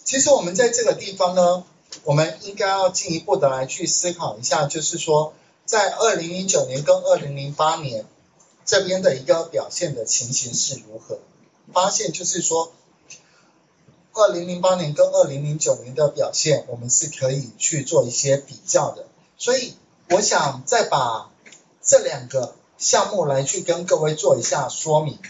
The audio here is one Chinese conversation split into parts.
其实我们在这个地方呢，我们应该要进一步的来去思考一下，就是说，在2009年跟2008年这边的一个表现的情形是如何？发现就是说，2008年跟2009年的表现，我们是可以去做一些比较的。所以我想再把这两个项目来去跟各位做一下说明。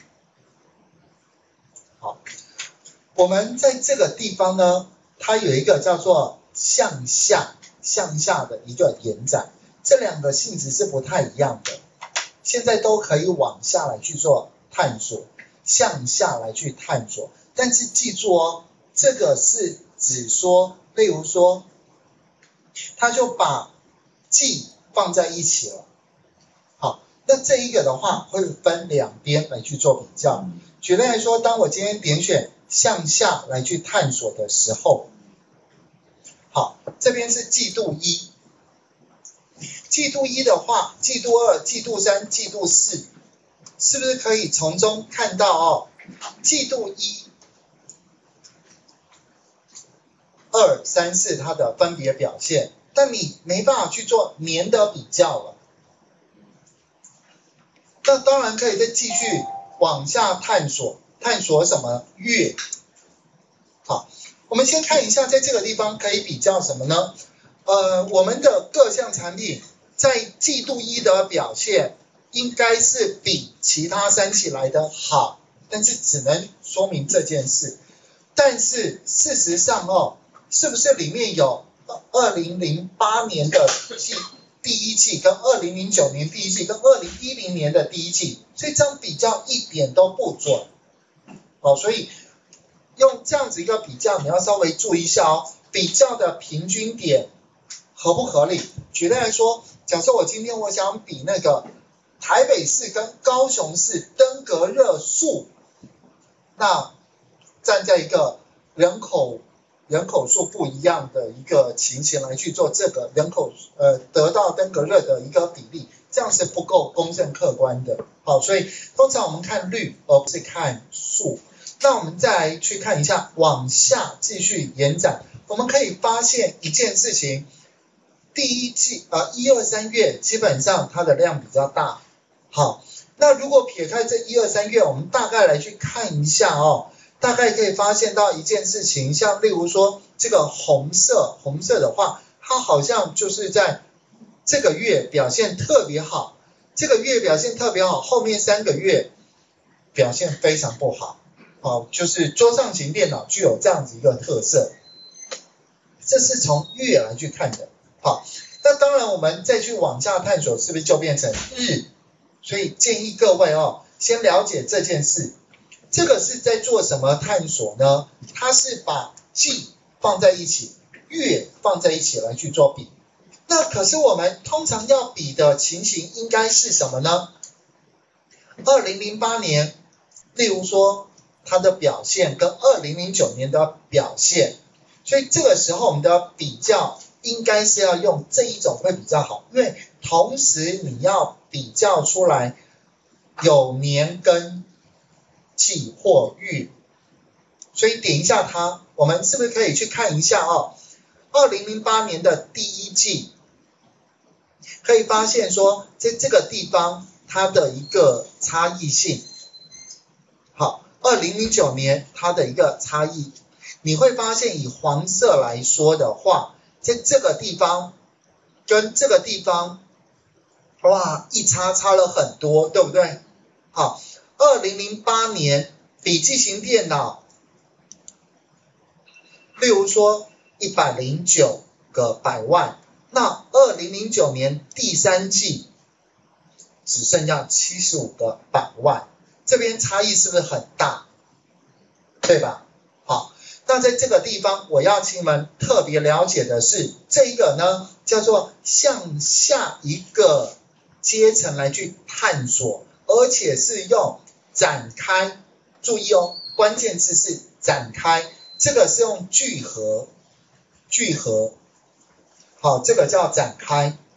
好，我们在这个地方呢，它有一个叫做向下的一个延展，这两个性质是不太一样的。现在都可以往下来去做探索，向下来去探索，但是记住哦，这个是指说，例如说，它就把季放在一起了。好，那这一个的话会分两边来去做比较。举例来说，当我今天点选向下来去探索的时候，好，这边是季度一。季度一的话，季度二、季度三、季度四，是不是可以从中看到哦？季度一、二、三、四它的分别表现，但你没办法去做年的比较了。那当然可以再继续往下探索，探索什么月？好，我们先看一下，在这个地方可以比较什么呢？我们的各项产品在季度一的表现应该是比其他3期来的好，但是只能说明这件事。但是事实上哦，是不是里面有2008年的第一季跟2009年第一季跟2010年的第一季，所以这样比较一点都不准。哦，所以用这样子一个比较，你要稍微注意一下哦，比较的平均点合不合理？举例来说，假设我今天我想比那个台北市跟高雄市登革热数，那站在一个人口数不一样的一个情形来去做这个得到登革热的一个比例，这样是不够公正客观的。好，所以通常我们看率而不是看数。那我们再来去看一下，往下继续延展，我们可以发现一件事情，第一季1、2、3月基本上它的量比较大。好，那如果撇开这1、2、3月，我们大概来去看一下哦，大概可以发现到一件事情，像例如说这个红色的话，它好像就是在这个月表现特别好，这个月表现特别好，后面3个月表现非常不好。好，就是桌上型电脑具有这样子一个特色，这是从月来去看的。好，那当然我们再去往下探索，是不是就变成日？所以建议各位哦，先了解这件事。这个是在做什么探索呢？它是把季放在一起，月放在一起来去做比。那可是我们通常要比的情形应该是什么呢？2008年，例如说它的表现跟2009年的表现，所以这个时候我们的比较应该是要用这一种会比较好，因为同时你要比较出来有年跟季或月，所以点一下它，我们是不是可以去看一下哦？2008年的第一季，可以发现说在这个地方它的一个差异性。好，2009年它的一个差异，你会发现以黄色来说的话，在这个地方跟这个地方，哇，一差了很多，对不对？好，2008年笔记型电脑，例如说109个百万，那2009年第3季只剩下75个百万，这边差异是不是很大？对吧？好，那在这个地方我要请你们特别了解的是，这一个呢叫做向下一个阶层来去探索，而且是用展开，注意哦，关键字是展开，这个是用聚合，好，这个叫展开。